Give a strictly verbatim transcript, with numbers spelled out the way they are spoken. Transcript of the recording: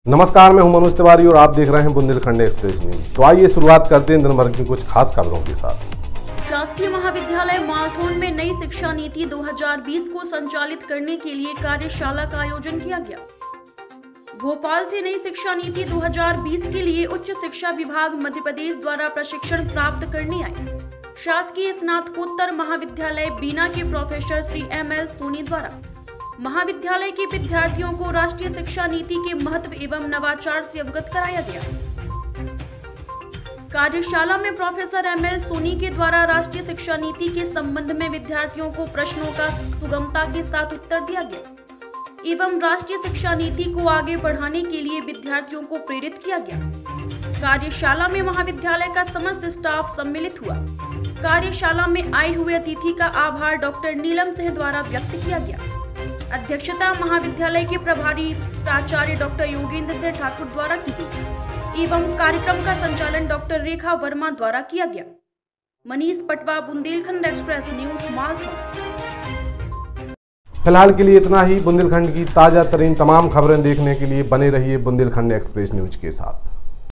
नमस्कार, मैं हूं मनोज तिवारी और आप देख रहे हैं बुंदेलखंड एक्सप्रेस न्यूज। तो आइए शुरुआत करते हैं दिन भर की कुछ खास खबरों के साथ। शासकीय महाविद्यालय मालथौन में नई शिक्षा नीति दो हज़ार बीस को संचालित करने के लिए कार्यशाला का आयोजन किया गया। भोपाल से नई शिक्षा नीति दो हज़ार बीस के लिए उच्च शिक्षा विभाग मध्य प्रदेश द्वारा प्रशिक्षण प्राप्त करने आए शासकीय स्नातकोत्तर महाविद्यालय बीना के professor Shri M L Soni द्वारा महाविद्यालय के विद्यार्थियों को राष्ट्रीय शिक्षा नीति के महत्व एवं नवाचार से अवगत कराया गया। कार्यशाला में प्रोफेसर एम एल सोनी के द्वारा राष्ट्रीय शिक्षा नीति के संबंध में विद्यार्थियों को प्रश्नों का सुगमता के साथ उत्तर दिया गया एवं राष्ट्रीय शिक्षा नीति को आगे बढ़ाने के लिए विद्यार्थियों को प्रेरित किया गया। कार्यशाला में महाविद्यालय का समस्त स्टाफ सम्मिलित हुआ। कार्यशाला में आए हुए अतिथि का आभार डॉक्टर नीलम सिंह द्वारा व्यक्त किया गया। अध्यक्षता महाविद्यालय के प्रभारी प्राचार्य डॉक्टर योगेंद्र सिंह ठाकुर द्वारा की गई एवं कार्यक्रम का संचालन डॉक्टर रेखा वर्मा द्वारा किया गया। Manish Patwa, Bundelkhand express news, Malthone. फिलहाल के लिए इतना ही। बुंदेलखंड की ताजा तरीन तमाम खबरें देखने के लिए बने रहिए बुंदेलखंड एक्सप्रेस न्यूज के साथ।